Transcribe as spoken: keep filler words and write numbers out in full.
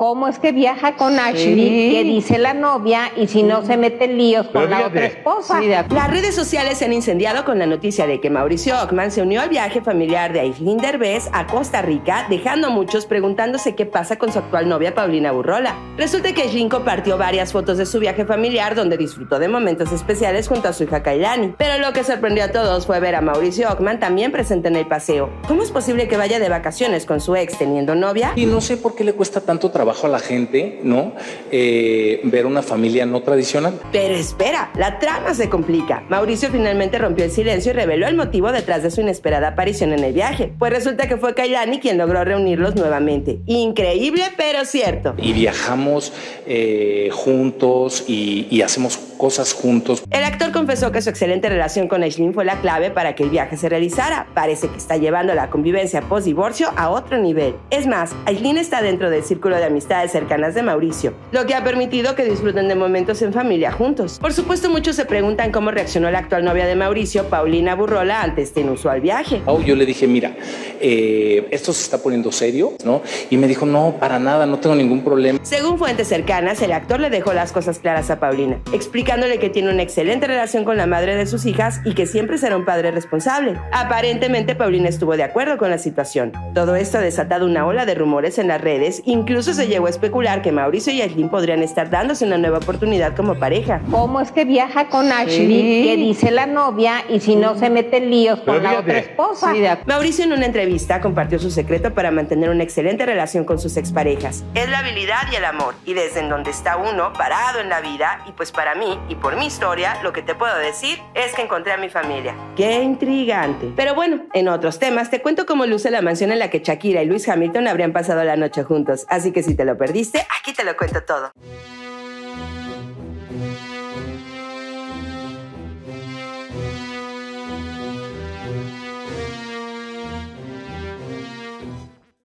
¿Cómo es que viaja con Ashley? Sí. Que dice la novia, y si no se mete en líos con la otra esposa. Sí, las redes sociales se han incendiado con la noticia de que Mauricio Ockman se unió al viaje familiar de Aislinn Derbez a Costa Rica, dejando a muchos preguntándose qué pasa con su actual novia Paulina Burrola. Resulta que Aislinn compartió varias fotos de su viaje familiar donde disfrutó de momentos especiales junto a su hija Kailani. Pero lo que sorprendió a todos fue ver a Mauricio Ockman también presente en el paseo. ¿Cómo es posible que vaya de vacaciones con su ex teniendo novia? Y no sé por qué le cuesta tanto trabajo a la gente, ¿no? Eh, ver una familia no tradicional. Pero espera, la trama se complica. Mauricio finalmente rompió el silencio y reveló el motivo detrás de su inesperada aparición en el viaje. Pues resulta que fue Kailani quien logró reunirlos nuevamente. Increíble, pero cierto. Y viajamos eh, juntos y, y hacemos cosas juntos. El actor confesó que su excelente relación con Aislinn fue la clave para que el viaje se realizara. Parece que está llevando la convivencia post-divorcio a otro nivel. Es más, Aislinn está dentro del círculo de amistades cercanas de Mauricio, lo que ha permitido que disfruten de momentos en familia juntos. Por supuesto, muchos se preguntan cómo reaccionó la actual novia de Mauricio, Paulina Burrola, ante este inusual viaje. Oh, yo le dije, mira, eh, esto se está poniendo serio, ¿no? Y me dijo, no, para nada, no tengo ningún problema. Según fuentes cercanas, el actor le dejó las cosas claras a Paulina, explicándole que tiene una excelente relación con la madre de sus hijas y que siempre será un padre responsable. Aparentemente, Paulina estuvo de acuerdo con la situación. Todo esto ha desatado una ola de rumores en las redes, incluso se llegó a especular que Mauricio y Aislinn podrían estar dándose una nueva oportunidad como pareja. ¿Cómo es que viaja con Ashley? Sí. Que dice la novia, y si no se mete en líos con Pero la otra esposa. Sí, Mauricio en una entrevista compartió su secreto para mantener una excelente relación con sus exparejas. Es la habilidad y el amor, y desde en donde está uno parado en la vida, y pues para mí, y por mi historia, lo que te puedo decir es que encontré a mi familia. ¡Qué intrigante! Pero bueno, en otros temas te cuento cómo luce la mansión en la que Shakira y Lewis Hamilton habrían pasado la noche juntos, así que si te lo perdiste, aquí te lo cuento todo.